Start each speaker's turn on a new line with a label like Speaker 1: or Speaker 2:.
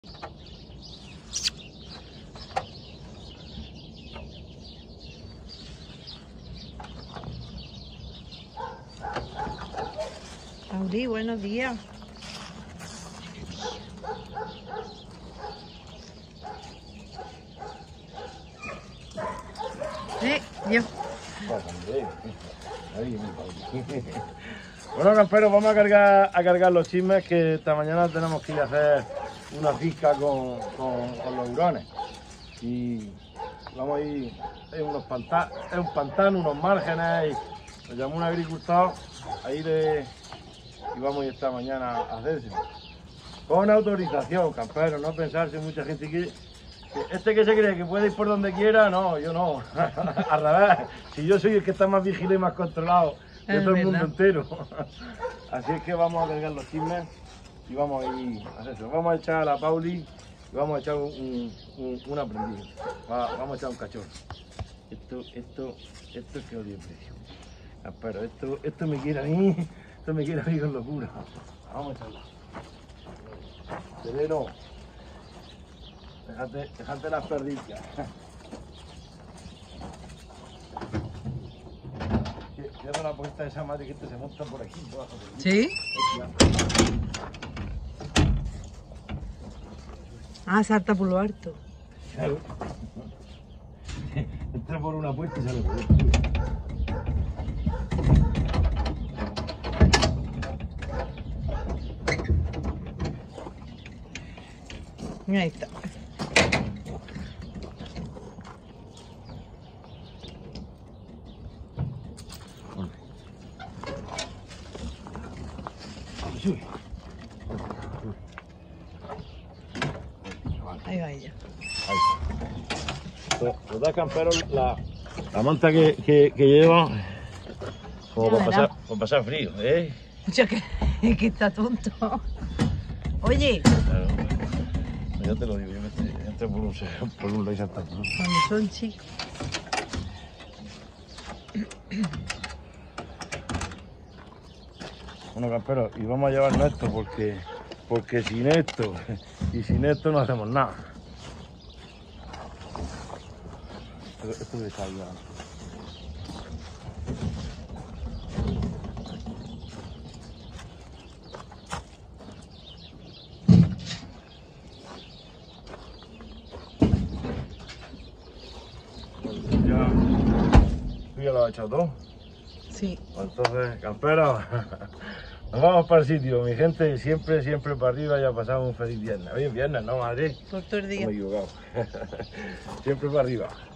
Speaker 1: Auri, buenos días. Dios.
Speaker 2: Bueno, camperos, vamos a cargar los chismes, que esta mañana tenemos que ir a hacer una fisca con los hurones. Y vamos a ir, es un pantano, unos márgenes, y nos llamó un agricultor a ir y vamos a ir esta mañana a hacerse. Con autorización, camperos, no pensarse mucha gente que se cree que puede ir por donde quiera. No, yo no. Al revés, si yo soy el que está más vigilado y más controlado de todo el mundo entero. Así es que vamos a cargar los chismes y vamos a ir a hacer eso. Vamos a echar a la Pauli y vamos a echar un aprendiz. Vamos a echar un cachorro. Esto es que odio el precio. Pero esto me quiere a mí, con locura. Vamos a echarlo. Sereno. Déjate las perdicas. Cierra la puerta de esa madre que se monta por aquí.
Speaker 1: ¿Sí? Ah, salta por lo alto.
Speaker 2: Claro. Entra por una puerta y sale por otra.
Speaker 1: Ahí está. Ahí va ella.
Speaker 2: Los da camperos la manta que lleva como para pasar frío, ¿eh?
Speaker 1: Mucho que está tonto. Oye.
Speaker 2: Claro. Ya te lo digo, yo me entré por un lado y saltando.
Speaker 1: Cuando son chicos.
Speaker 2: Bueno, camperos, y vamos a llevarnos esto porque sin esto no hacemos nada. Esto es de salida. ¿Tú ya lo has echado todo?
Speaker 1: Sí.
Speaker 2: Entonces, camperos, nos vamos para el sitio, mi gente, siempre para arriba. Ya pasamos un feliz viernes. Hoy es viernes, ¿no, madre?
Speaker 1: Por todo el día.
Speaker 2: No me he equivocado. Siempre para arriba.